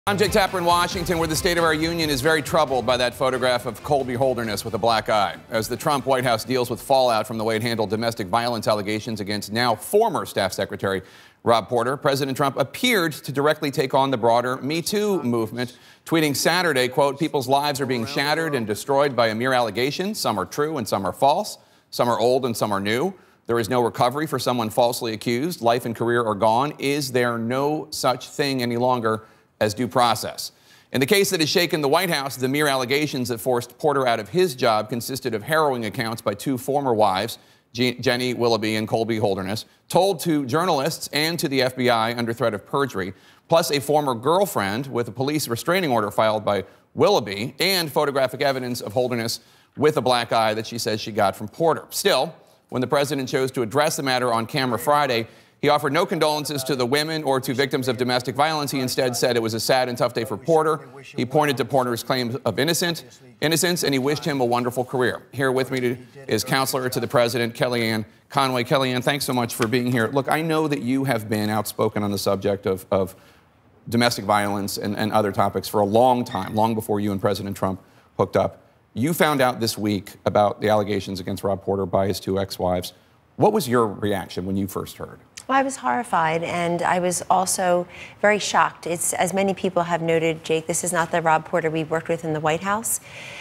I'm Jake Tapper in Washington, where the state of our union is very troubled by that photograph of Colby Holderness with a black eye. As the Trump White House deals with fallout from the way it handled domestic violence allegations against now former Staff Secretary Rob Porter, President Trump appeared to directly take on the broader Me Too movement, tweeting Saturday, quote, "People's lives are being shattered and destroyed by a mere allegation. Some are true and some are false. Some are old and some are new. There is no recovery for someone falsely accused. Life and career are gone. Is there no such thing any longer as due process?" In the case that has shaken the White House, the mere allegations that forced Porter out of his job consisted of harrowing accounts by two former wives, Jenny Willoughby and Colby Holderness, told to journalists and to the FBI under threat of perjury, plus a former girlfriend with a police restraining order filed by Willoughby, and photographic evidence of Holderness with a black eye that she says she got from Porter. Still, when the president chose to address the matter on camera Friday, he offered no condolences to the women or to victims of domestic violence. He instead said it was a sad and tough day for Porter. He pointed to Porter's claims of innocence, and he wished him a wonderful career. Here with me is counselor to the president, Kellyanne Conway. Kellyanne, thanks so much for being here. Look, I know that you have been outspoken on the subject of domestic violence and other topics for a long time, long before you and President Trump hooked up. You found out this week about the allegations against Rob Porter by his two ex-wives. What was your reaction when you first heard? Well, I was horrified, and I was also very shocked. It's, as many people have noted, Jake, this is not the Rob Porter we worked with in the White House.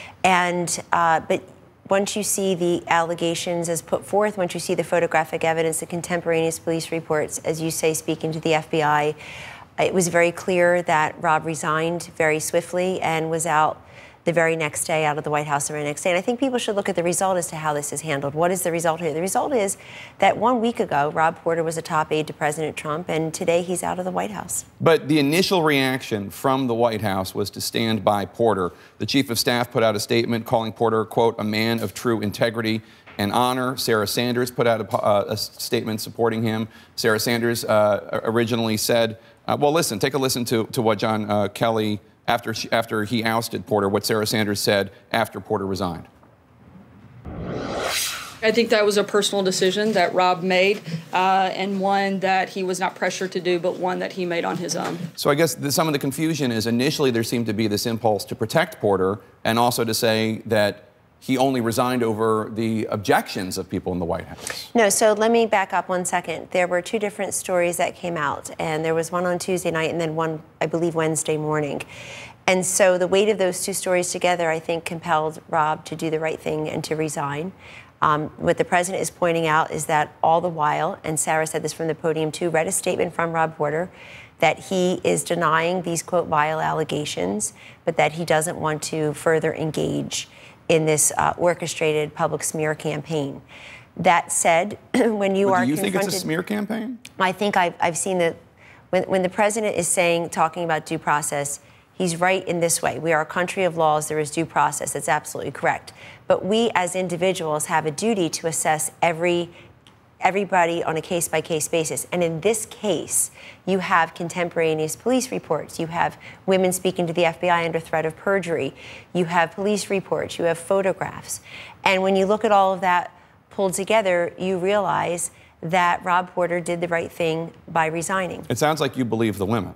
But once you see the allegations as put forth, once you see the photographic evidence, the contemporaneous police reports, as you say, speaking to the FBI, it was very clear that Rob resigned very swiftly and was out the very next day, out of the White House the very next day. And I think people should look at the result as to how this is handled. What is the result here? The result is that 1 week ago, Rob Porter was a top aide to President Trump, and today he's out of the White House. But the initial reaction from the White House was to stand by Porter. The chief of staff put out a statement calling Porter, quote, "a man of true integrity and honor." Sarah Sanders put out a statement supporting him. Sarah Sanders originally said, well, listen, take a listen to what John Kelly, after he ousted Porter, what Sarah Sanders said after Porter resigned. I think that was a personal decision that Rob made, and one that he was not pressured to do, but one that he made on his own. So I guess some of the confusion is initially there seemed to be this impulse to protect Porter and also to say that he only resigned over the objections of people in the White House. No, so let me back up 1 second. There were two different stories that came out, and there was one on Tuesday night and then one, I believe, Wednesday morning. And so the weight of those two stories together, I think, compelled Rob to do the right thing and to resign. What the president is pointing out is that all the while, and Sarah said this from the podium too, read a statement from Rob Porter, that he is denying these, quote, vile allegations, but that he doesn't want to further engage in this orchestrated public smear campaign. That said, when you are confronted... Do you think it's a smear campaign? I think I've seen that when the president is talking about due process, he's right in this way. We are a country of laws. There is due process. That's absolutely correct. But we as individuals have a duty to assess everybody on a case-by-case basis. And in this case, you have contemporaneous police reports. You have women speaking to the FBI under threat of perjury. You have police reports. You have photographs. And when you look at all of that pulled together, you realize that Rob Porter did the right thing by resigning. It sounds like you believe the women.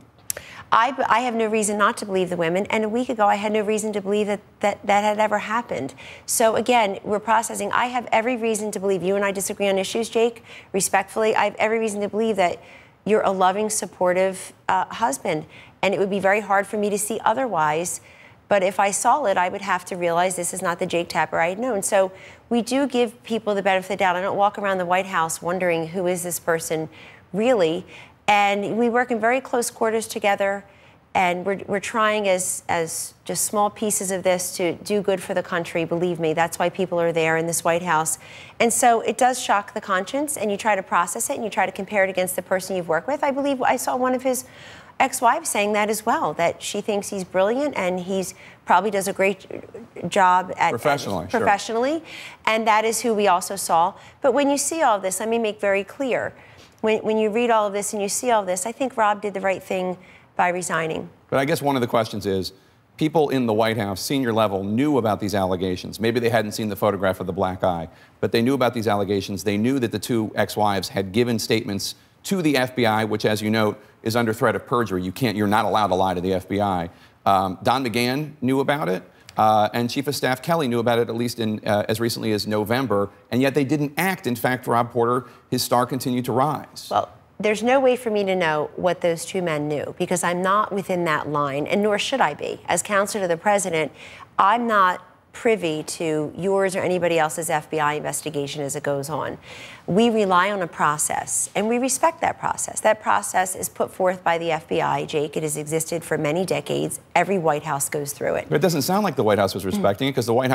I have no reason not to believe the women, and a week ago I had no reason to believe that had ever happened. So again, we're processing. I have every reason to believe, you and I disagree on issues, Jake, respectfully, I have every reason to believe that you're a loving, supportive husband, and it would be very hard for me to see otherwise. But if I saw it, I would have to realize this is not the Jake Tapper I had known. So we do give people the benefit of the doubt. I don't walk around the White House wondering who is this person really. And we work in very close quarters together, and we're trying as just small pieces of this to do good for the country. Believe me, that's why people are there in this White House. And so it does shock the conscience, and you try to process it, and you try to compare it against the person you've worked with. I believe I saw one of his ex-wives saying that as well, that she thinks he's brilliant and he's probably does a great job at professionally, and that is who we also saw. But when you see all this, let me make very clear, when you read all of this and you see all of this, I think Rob did the right thing by resigning. But I guess one of the questions is, people in the White House, senior level, knew about these allegations. Maybe they hadn't seen the photograph of the black eye, but they knew about these allegations. They knew that the two ex-wives had given statements to the FBI, which, as you note, is under threat of perjury. You're not allowed to lie to the FBI. Don McGahn knew about it, and Chief of Staff Kelly knew about it at least as recently as November, and yet they didn't act. In fact, Rob Porter, his star continued to rise. Well, there's no way for me to know what those two men knew because I'm not within that line, and nor should I be. As counselor to the president, I'm not privy to yours or anybody else's FBI investigation as it goes on. We rely on a process, and we respect that process. That process is put forth by the FBI, Jake. It has existed for many decades. Every White House goes through it. But it doesn't sound like the White House was respecting it, because the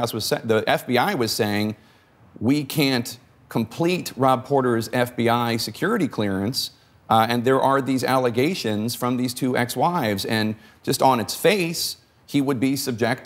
FBI was saying, we can't complete Rob Porter's FBI security clearance, and there are these allegations from these two ex-wives, and just on its face, he would be subject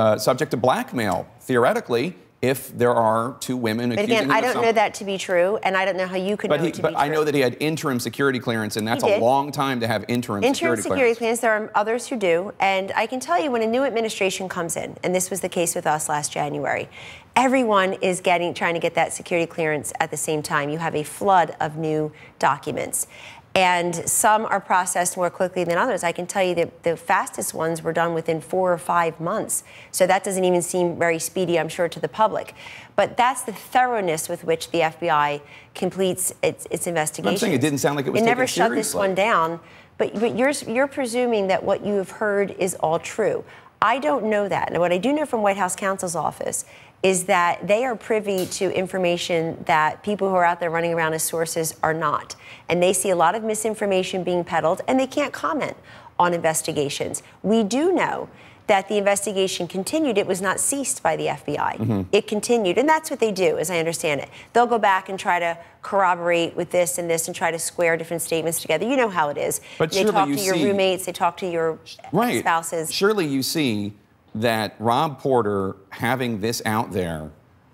to blackmail, theoretically, if there are two women accusing him of something. But again, I don't know that to be true, and I don't know how you could know it to be true. But I know that he had interim security clearance, and that's a long time to have interim security clearance. There are others who do, and I can tell you when a new administration comes in, and this was the case with us last January, everyone is trying to get that security clearance at the same time. You have a flood of new documents. And some are processed more quickly than others. I can tell you that the fastest ones were done within 4 or 5 months. So that doesn't even seem very speedy, I'm sure, to the public. But that's the thoroughness with which the FBI completes its investigation. I'm saying it didn't sound like it was taken seriously. It never shut this one down. But you're presuming that what you have heard is all true. I don't know that. And what I do know from White House counsel's office is that they are privy to information that people who are out there running around as sources are not. And they see a lot of misinformation being peddled, and they can't comment on investigations. We do know that the investigation continued. It was not ceased by the FBI. It continued, and that's what they do, as I understand it. They'll go back and try to corroborate with this and this and try to square different statements together. You know how it is. But they talk to your roommates, they talk to your spouses. Surely you see that Rob Porter having this out there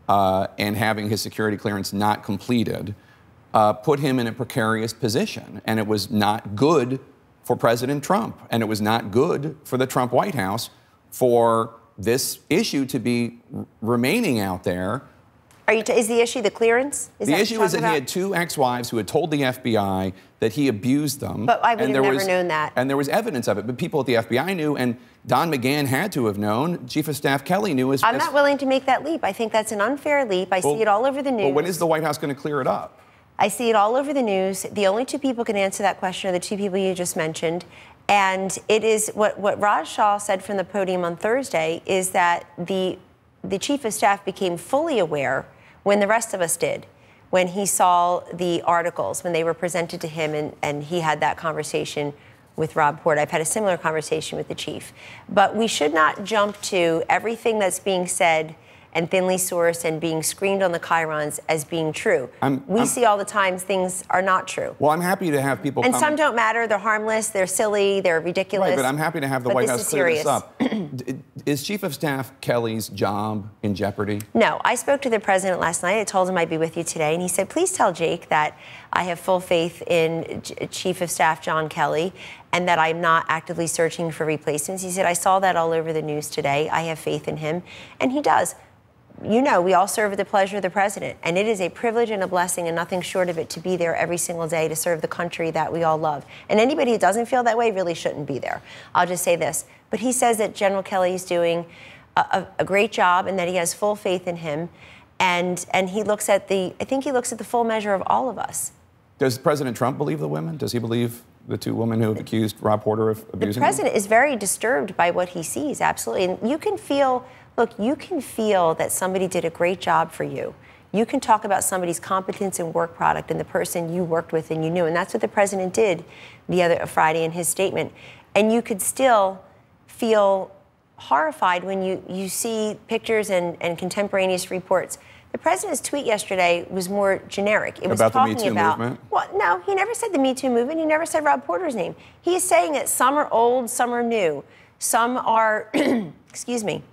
and having his security clearance not completed put him in a precarious position. And it was not good for President Trump. And it was not good for the Trump White House for this issue to be remaining out there. Is the issue the clearance? The issue is that he had two ex-wives who had told the FBI that he abused them. But I would have never known that. And there was evidence of it. But people at the FBI knew, and Don McGahn had to have known. Chief of Staff Kelly knew. I'm not willing to make that leap. I think that's an unfair leap. I see it all over the news. Well, when is the White House going to clear it up? I see it all over the news. The only two people can answer that question are the two people you just mentioned. And it is what Raj Shah said from the podium on Thursday is that the Chief of Staff became fully aware when the rest of us did, when he saw the articles, when they were presented to him and he had that conversation with Rob Porter. I've had a similar conversation with the chief. But we should not jump to everything that's being said and thinly sourced and being screened on the chyrons as being true. We see all the time things are not true. Well, I'm happy to have people and some don't matter. They're harmless. They're silly. They're ridiculous. Right, but I'm happy to have the White House clear this up. Is Chief of Staff Kelly's job in jeopardy? No. I spoke to the president last night. I told him I'd be with you today. And he said, please tell Jake that I have full faith in Chief of Staff John Kelly and that I'm not actively searching for replacements. He said, I saw that all over the news today. I have faith in him. And he does. You know, we all serve at the pleasure of the president, and it is a privilege and a blessing and nothing short of it to be there every single day to serve the country that we all love. And anybody who doesn't feel that way really shouldn't be there. I'll just say this. But he says that General Kelly is doing a great job and that he has full faith in him. And he looks at I think he looks at the full measure of all of us. Does President Trump believe the women? Does he believe the two women who have accused Rob Porter of abusing The president is very disturbed by what he sees, absolutely. And you can feel... Look, you can feel that somebody did a great job for you. You can talk about somebody's competence and work product and the person you worked with and you knew. And that's what the president did the other Friday in his statement. And you could still feel horrified when you see pictures and contemporaneous reports. The president's tweet yesterday was more generic. It was about talking the Me Too movement? Well, no, he never said the Me Too movement. He never said Rob Porter's name. He is saying that some are old, some are new. Some are, excuse me,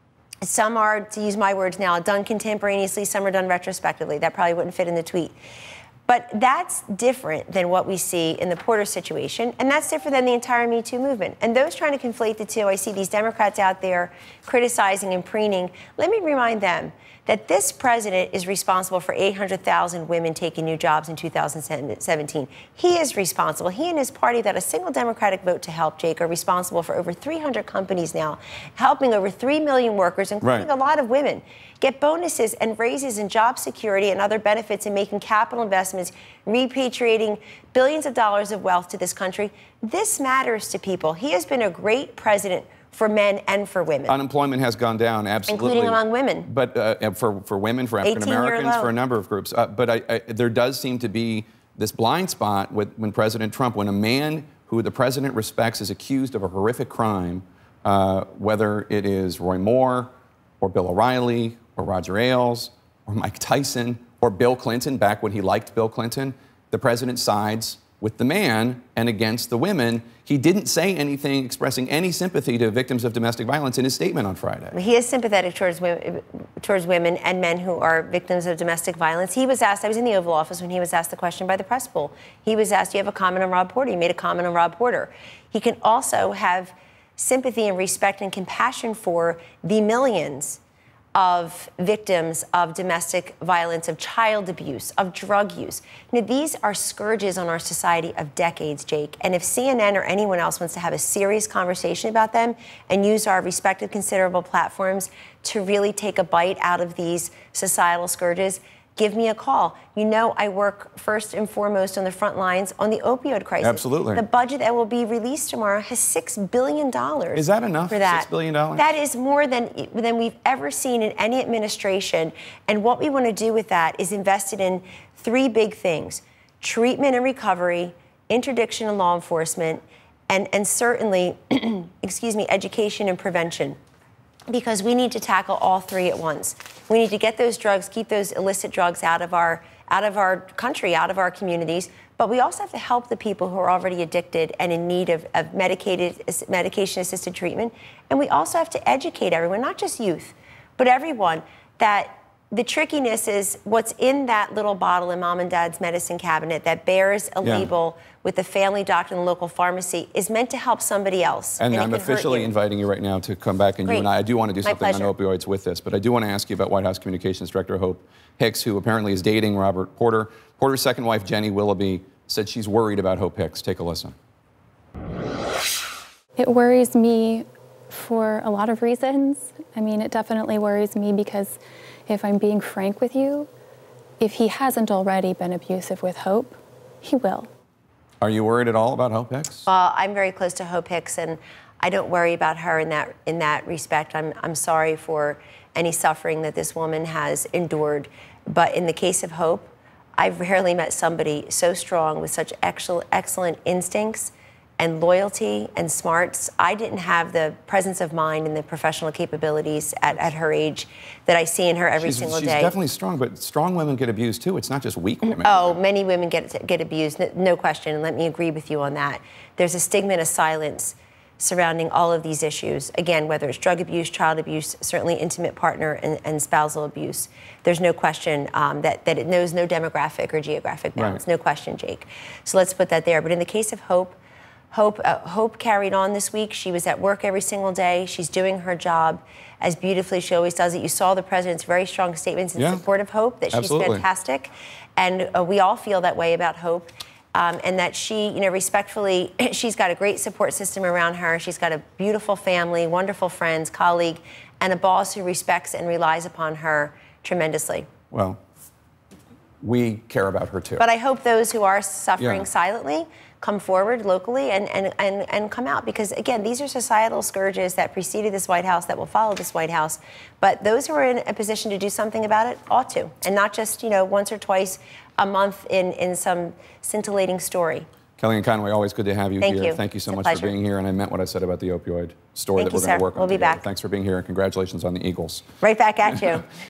some are, to use my words now, done contemporaneously, some are done retrospectively. That probably wouldn't fit in the tweet. But that's different than what we see in the Porter situation, and that's different than the entire Me Too movement. And those trying to conflate the two, I see these Democrats out there criticizing and preening. Let me remind them that this president is responsible for 800,000 women taking new jobs in 2017. He is responsible. He and his party, without a single Democratic vote to help, Jake, are responsible for over 300 companies now, helping over 3 million workers, including a lot of women, get bonuses and raises in job security and other benefits, and making capital investments, repatriating billions of dollars of wealth to this country. This matters to people. He has been a great president for men and for women. Unemployment has gone down, absolutely. Including among women. But for women, for African Americans, for a number of groups. But there does seem to be this blind spot when President Trump, when a man who the president respects is accused of a horrific crime, whether it is Roy Moore or Bill O'Reilly or Roger Ailes or Mike Tyson or Bill Clinton, back when he liked Bill Clinton, the president sides with the man and against the women. He didn't say anything expressing any sympathy to victims of domestic violence in his statement on Friday. He is sympathetic towards women and men who are victims of domestic violence. He was asked, I was in the Oval Office when he was asked the question by the press pool. He was asked, do you have a comment on Rob Porter? He made a comment on Rob Porter. He can also have sympathy and respect and compassion for the millions of victims of domestic violence, of child abuse, of drug use. You know, these are scourges on our society of decades, Jake. And if CNN or anyone else wants to have a serious conversation about them and use our respective considerable platforms to really take a bite out of these societal scourges, give me a call. You know, I work first and foremost on the front lines on the opioid crisis. Absolutely. The budget that will be released tomorrow has $6 billion. Is that enough? For that. $6 billion? That is more than we've ever seen in any administration. And what we want to do with that is invest it in three big things: treatment and recovery, interdiction and law enforcement, and certainly, excuse me, education and prevention. Because we need to tackle all three at once. We need to get those drugs, keep those illicit drugs out of our country, out of our communities. But we also have to help the people who are already addicted and in need of medication-assisted treatment. And we also have to educate everyone, not just youth, but everyone, that the trickiness is what's in that little bottle in mom and dad's medicine cabinet that bears a label with the family doctor and the local pharmacy is meant to help somebody else. And I'm officially inviting you right now to come back, and you and I do want to do something on opioids with this, but I do want to ask you about White House Communications Director Hope Hicks, who apparently is dating Robert Porter. Porter's second wife, Jenny Willoughby, said she's worried about Hope Hicks. Take a listen. It worries me for a lot of reasons. I mean, it definitely worries me because, if I'm being frank with you, if he hasn't already been abusive with Hope, he will. Are you worried at all about Hope Hicks? Well, I'm very close to Hope Hicks, and I don't worry about her in that respect. I'm sorry for any suffering that this woman has endured. But in the case of Hope, I've rarely met somebody so strong with such excellent instincts and loyalty and smarts. I didn't have the presence of mind and the professional capabilities at her age that I see in her every single day. She's definitely strong, but strong women get abused too. It's not just weak women. Oh, many women get abused, no question, and let me agree with you on that. There's a stigma and a silence surrounding all of these issues. Again, whether it's drug abuse, child abuse, certainly intimate partner and spousal abuse. There's no question that it knows no demographic or geographic bounds. Right. No question, Jake. So let's put that there. But in the case of Hope, Hope carried on this week. She was at work every single day. She's doing her job as beautifully as she always does it. You saw the president's very strong statements in support of Hope, that she's fantastic. And we all feel that way about Hope. And that she, you know, respectfully, she's got a great support system around her. She's got a beautiful family, wonderful friends, colleague, and a boss who respects and relies upon her tremendously. Well, we care about her too. But I hope those who are suffering silently come forward locally and come out, because again, these are societal scourges that preceded this White House, that will follow this White House. But those who are in a position to do something about it ought to, and not just, you know, once or twice a month in some scintillating story. Kellyanne Conway, always good to have you here. Thank you so much for being here, and I meant what I said about the opioid story that we're going to work on together. Thanks for being here, and congratulations on the Eagles. Right back at you.